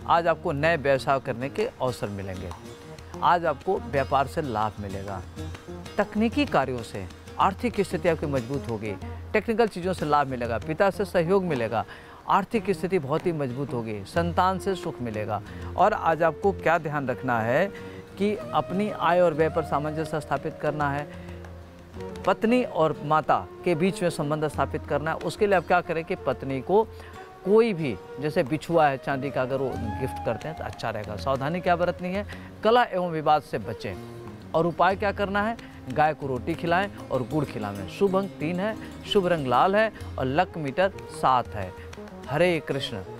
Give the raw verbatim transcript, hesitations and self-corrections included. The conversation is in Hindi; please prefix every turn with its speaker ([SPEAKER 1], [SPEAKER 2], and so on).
[SPEAKER 1] आज आपको नए व्यवसाय करने के अवसर मिलेंगे। आज आपको व्यापार से लाभ मिलेगा। तकनीकी कार्यों से आर्थिक स्थिति आपकी मजबूत होगी। टेक्निकल चीज़ों से लाभ मिलेगा। पिता से सहयोग मिलेगा। आर्थिक स्थिति बहुत ही मजबूत होगी। संतान से सुख मिलेगा। और आज आपको क्या ध्यान रखना है कि अपनी आय और व्यय पर सामंजस्य स्थापित करना है। पत्नी और माता के बीच में संबंध स्थापित करना है। उसके लिए आप क्या करें कि पत्नी को कोई भी, जैसे बिछुआ है चांदी का, अगर वो गिफ्ट करते हैं तो अच्छा रहेगा। सावधानी क्या बरतनी है, कलह एवं विवाद से बचें। और उपाय क्या करना है, गाय को रोटी खिलाएं और गुड़ खिलाएं। शुभ अंक तीन है, शुभ रंग लाल है और लक मीटर सात है। हरे कृष्ण।